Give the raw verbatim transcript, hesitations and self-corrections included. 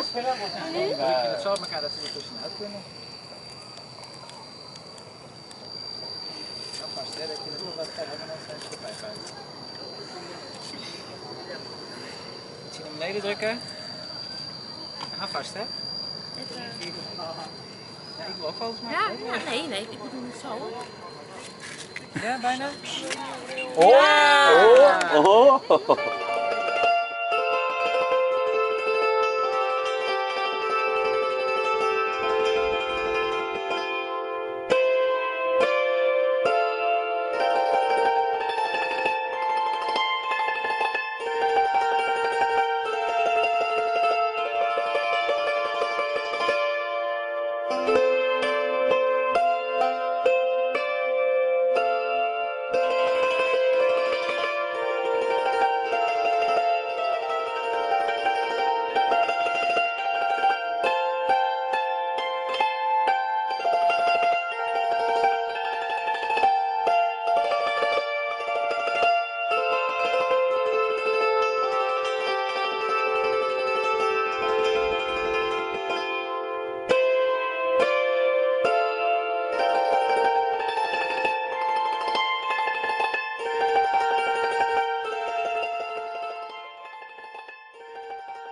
Dan druk je het zo op elkaar dat ze er tussenuit kunnen. Nou, vast hè, dat je er nog wat verder en dan zijn ze erbij buiten. Moet je naar beneden drukken. Ga vast hè. Ja, ik wil ook volgens mij. Ja, ja, nee, nee, ik bedoel het zo. Ja, bijna. Oh! Ja! Oh! Oh! Thank you.